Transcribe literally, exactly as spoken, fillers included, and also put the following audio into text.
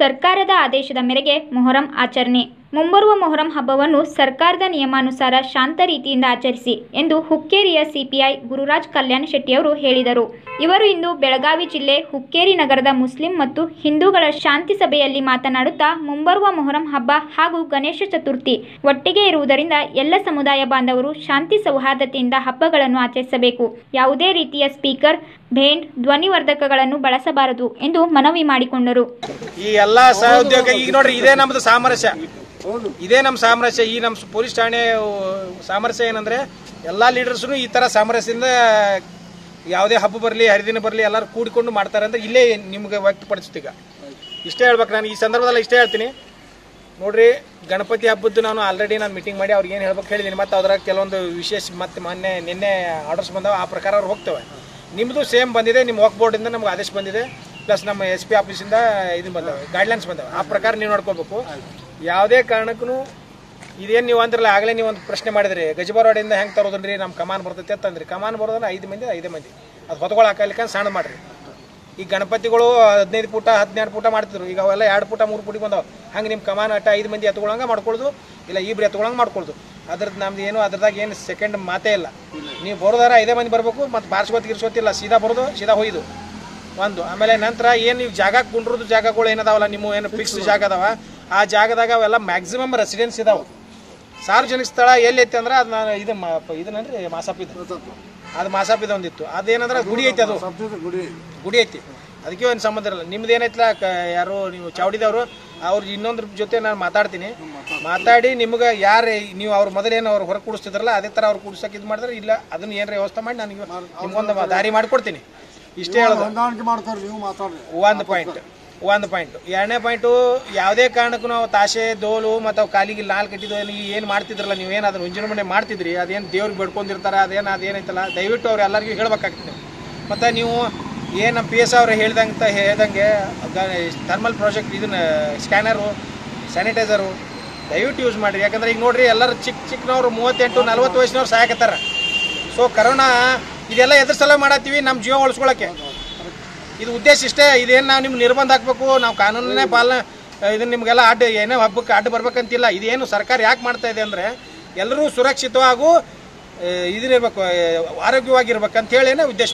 ಸರ್ಕಾರದ ಆದೇಶದ ಮೇರೆಗೆ ಮೊಹರಂ ಆಚರಣೆ. ಮುಂಬರುವ ಮೊಹರಂ ಹಬ್ಬವನ್ನು ಸರ್ಕಾರದ ನಿಯಮಾನುಸಾರ ಶಾಂತ ರೀತಿಯಿಂದ ಆಚರಿಸಿ ಎಂದು ಹುಕ್ಕೇರಿಯ ಸಿಪಿಐ ಗುರುರಾಜ್ ಕಲ್ಯಾಣ ಶೆಟ್ಟಿಯವರು ಹೇಳಿದರು. ಇವರು ಇಂದು ಬೆಳಗಾವಿ ಜಿಲ್ಲೆ ಹುಕ್ಕೇರಿ ನಗರದ ಮುಸ್ಲಿಂ ಮತ್ತು ಹಿಂದೂಗಳ ಶಾಂತಿ ಸಭೆಯಲ್ಲಿ ಮಾತನಾಡುತ್ತಾ ಮುಂಬರುವ ಮೊಹರಂ ಹಬ್ಬ ಹಾಗೂ ಗಣೇಶ ಚತುರ್ಥಿ ಒಟ್ಟಿಗೆ ಇರುವುದರಿಂದ ಎಲ್ಲ ಸಮುದಾಯ ಬಾಂಧವರು ಶಾಂತಿ ಸೌಹಾರ್ದತೆಯಿಂದ ಹಬ್ಬಗಳನ್ನು ಆಚರಿಸಬೇಕು. ಯಾವುದೇ ರೀತಿಯ ಸ್ಪೀಕರ್, ಭೇಂಡ್, ಧ್ವನಿವರ್ಧಕಗಳನ್ನು ಬಳಸಬಾರದು ಎಂದು ಮನವಿ ಮಾಡಿಕೊಂಡರು. ಈ ಎಲ್ಲಾ ಸಹೋದ್ಯೋಗ ಈಗ ನೋಡ್ರಿ, ಇದೇ ನಮ್ದು ಸಾಮರಸ್ಯ, ಇದೇ ನಮ್ಮ ಸಾಮರಸ್ಯ. ಈ ನಮ್ಮ ಪೊಲೀಸ್ ಠಾಣೆ ಸಾಮರಸ್ಯ ಏನಂದ್ರೆ ಎಲ್ಲಾ ಲೀಡರ್ಸ್ನು ಈ ತರ ಸಾಮರಸ್ಯದಿಂದ ಯಾವುದೇ ಹಬ್ಬ ಬರಲಿ ಹರಿದಿನ ಬರಲಿ ಎಲ್ಲರೂ ಕೂಡಿಕೊಂಡು ಮಾಡ್ತಾರೆ ಅಂದ್ರೆ ಇಲ್ಲೇ ನಿಮ್ಗೆ ವ್ಯಕ್ತಪಡಿಸ್ತೀಗ ಇಷ್ಟೇ ಹೇಳ್ಬೇಕು. ನಾನು ಈ ಸಂದರ್ಭದಲ್ಲಿ ಇಷ್ಟೇ ಹೇಳ್ತೀನಿ ನೋಡ್ರಿ, ಗಣಪತಿ ಹಬ್ಬದ್ದು ನಾನು ಆಲ್ರೆಡಿ ನಾನು ಮೀಟಿಂಗ್ ಮಾಡಿ ಅವ್ರಿಗೆ ಏನು ಹೇಳ್ಬೇಕು ಹೇಳಿದ್ದೀನಿ. ಮತ್ತು ಅದ್ರಾಗ ಕೆಲವೊಂದು ವಿಶೇಷ ಮತ್ತೆ ಮೊನ್ನೆ ನಿನ್ನೆ ಆರ್ಡರ್ಸ್ ಬಂದಾವೆ, ಆ ಪ್ರಕಾರ ಅವ್ರು ಹೋಗ್ತವೆ. ನಿಮ್ಮದು ಸೇಮ್ ಬಂದಿದೆ, ನಿಮ್ಮ ವರ್ಕ್ ಬೋರ್ಡಿಂದ ನಮ್ಗೆ ಆದೇಶ ಬಂದಿದೆ, ಪ್ಲಸ್ ನಮ್ಮ ಎಸ್ ಪಿ ಆಫೀಸಿಂದ ಇದು ಬಂದವೆ, ಗೈಡ್ಲೈನ್ಸ್ ಬಂದವೆ. ಆ ಪ್ರಕಾರ ನೀವು ನೋಡ್ಕೋಬೇಕು. ಯಾವುದೇ ಕಾರಣಕ್ಕೂ ಇದೇನು ನೀವು ಅಂದ್ರಲ್ಲ, ಆಗಲೇ ನೀವು ಒಂದು ಪ್ರಶ್ನೆ ಮಾಡಿದ್ರಿ, ಗಜಬಾರವಾಡಿಯಿಂದ ಹೆಂಗೆ ತರೋದ್ರಿ, ನಮ್ಮ ಕಮಾನ್ ಬರ್ತೈತೆ ಅಂತಂದ್ರಿ. ಕಮಾನ್ ಬರೋದ್ರೆ ಐದು ಮಂದಿ ಐದೇ ಮಂದಿ ಅದು ಹೊತ್ಕೊಳ ಹಾಕಲಿಕ್ಕೆ ಸಣ್ಣ ಮಾಡಿರಿ. ಈ ಗಣಪತಿಗಳು ಹದಿನೈದು ಫೂಟ ಹದಿನೆರಡು ಫೂಟ ಮಾಡ್ತಿದ್ರು, ಈಗ ಅವೆಲ್ಲ ಎರಡು ಫೂಟ ಮೂರು ಫೂಟಿಗೆ ಬಂದವು. ಹಂಗೆ ನಿಮ್ಮ ಕಮಾನ್ ಅಟ್ಟ ಐದು ಮಂದಿ ಎತ್ಕೊಳಂಗೆ ಮಾಡ್ಕೊಳ್ದು, ಇಲ್ಲ ಇಬ್ರು ಎತ್ಕೊಳಂಗೆ ಮಾಡ್ಕೊಳ್ದು. ಅದ್ರದ್ದು ನಮ್ದು ಏನು ಅದ್ರದಾಗ ಏನು ಸೆಕೆಂಡ್ ಮಾತೇ ಇಲ್ಲ. ನೀವು ಬರೋದಾರ ಐದೇ ಮಂದಿ ಬರಬೇಕು, ಮತ್ತು ಬಾರ್ಸ್ಕೊತ್ ಗಿರ್ಸ್ಕೊತಿಲ್ಲ, ಸೀದಾ ಬರೋದು ಸೀದಾ ಹೋಯ್ದು ಒಂದು. ಆಮೇಲೆ ನಂತರ ಏನು ನೀವು ಜಾಗ ಕುಂಡ್ರದ್ದು ಜಾಗಗಳು ಏನದಾವಲ್ಲ, ನಿಮ್ಮ ಏನು ಫಿಕ್ಸ್ ಜಾಗ ಅದಾವ, ಆ ಜಾಗದಾಗ ಅವೆಲ್ಲ ಮ್ಯಾಕ್ಸಿಮಮ್ ರೆಸಿಡೆನ್ಸ್ ಇದಾವೆ. ಸಾರ್ವಜನಿಕ ಸ್ಥಳ ಎಲ್ಲಿ ಐತಿ ಅಂದ್ರೆ ಅದು ನಾನು ಇದು ಇದನ್ನಂದ್ರೆ ಮಾಸಾಪಿದ ಅದು ಮಾಸಾಪಿದ ಒಂದಿತ್ತು. ಅದೇನಂದ್ರೆ ಗುಡಿ ಐತಿ, ಅದು ಗುಡಿ ಐತಿ, ಅದಕ್ಕೆ ಏನು ಸಂಬಂಧ ಇರಲ್ಲ. ನಿಮ್ದು ಏನೈತಿಲ್ಲ, ಯಾರು ನೀವು ಚಾವಡಿದವರು ಅವ್ರ ಇನ್ನೊಂದ್ರ ಜೊತೆ ನಾನು ಮಾತಾಡ್ತೀನಿ, ಮಾತಾಡಿ ನಿಮ್ಗೆ ಯಾರು ನೀವು ಅವ್ರ ಮೊದಲೇನು ಅವ್ರು ಹೊರಗೆ ಕೂಡಿಸ್ತಿದ್ರಲ್ಲ ಅದೇ ಥರ ಅವ್ರು ಕೂಡ್ಸಕ್ಕೆ ಇದು ಮಾಡಿದ್ರೆ ಇಲ್ಲ ಅದನ್ನ ಏನಾರ ವ್ಯವಸ್ಥೆ ಮಾಡಿ ನನಗೆ ನಿಮ್ಗೊಂದು ದಾರಿ ಮಾಡಿಕೊಡ್ತೀನಿ. ಇಷ್ಟೇ ಹೇಳೋದು. ಒಂದು ಪಾಯಿಂಟ್ ಒಂದು ಪಾಯಿಂಟ್ ಎರಡನೇ ಪಾಯಿಂಟು, ಯಾವುದೇ ಕಾರಣಕ್ಕೂ ನಾವು ತಾಶೆ ದೋಲು ಮತ್ತು ಅವು ಕಾಲಿಗೆ ನಾಲ್ ಕಟ್ಟಿದ್ದು ಏನು ಮಾಡ್ತಿದ್ರಲ್ಲ, ನೀವು ಏನು ಅದನ್ನು ವಿಜೃಂಭಣೆ ಮಾಡ್ತಿದ್ರಿ, ಅದೇನು ದೇವ್ರಿಗೆ ಬೆಡ್ಕೊಂಡಿರ್ತಾರೆ, ಅದೇನು ಅದೇನೈತಲ್ಲ ದಯವಿಟ್ಟು ಅವ್ರು ಎಲ್ಲರಿಗೂ ಹೇಳ್ಬೇಕಾಗ್ತದೆ. ಮತ್ತು ನೀವು ಏನು ನಮ್ಮ ಪಿ ಎಸ್ ಅವ್ರು ಹೇಳ್ದಂಗೆ ಹೇಳ್ದಂಗೆ ಥರ್ಮಲ್ ಪ್ರಾಜೆಕ್ಟ್ ಇದನ್ನ ಸ್ಕ್ಯಾನರು, ಸ್ಯಾನಿಟೈಸರು ದಯವಿಟ್ಟು ಯೂಸ್ ಮಾಡಿರಿ. ಯಾಕಂದ್ರೆ ಈಗ ನೋಡಿರಿ, ಎಲ್ಲರೂ ಚಿಕ್ಕ ಚಿಕ್ಕನವ್ರು ಮೂವತ್ತೆಂಟು ನಲ್ವತ್ತು ವಯಸ್ಸಿನವ್ರು ಸಾಯಕತ್ತಾರ. ಸೊ ಕರೋನಾ ಇದೆಲ್ಲ ಎದ್ರ ಸಲ ಮಾಡತ್ತೀವಿ, ನಮ್ಮ ಜೀವ ಉಳಿಸ್ಕೊಳ್ಳೋಕ್ಕೆ. ಇದು ಉದ್ದೇಶ ಇಷ್ಟೇ. ಇದೇನು ನಾವು ನಿಮ್ಗೆ ನಿರ್ಬಂಧ ಹಾಕಬೇಕು, ನಾವು ಕಾನೂನನ್ನೇ ಪಾಲನೆ ಇದನ್ನು ನಿಮಗೆಲ್ಲ ಅಡ್ಡ ಏನೇ ಹಬ್ಬಕ್ಕೆ ಅಡ್ಡ ಬರ್ಬೇಕಂತಿಲ್ಲ. ಇದೇನು ಸರ್ಕಾರ ಯಾಕೆ ಮಾಡ್ತಾ ಇದೆ ಅಂದರೆ ಎಲ್ಲರೂ ಸುರಕ್ಷಿತವಾಗೂ ಇದನ್ನಿರ್ಬೇಕು, ಆರೋಗ್ಯವಾಗಿರ್ಬೇಕಂತ ಹೇಳೇನೆ ಉದ್ದೇಶ.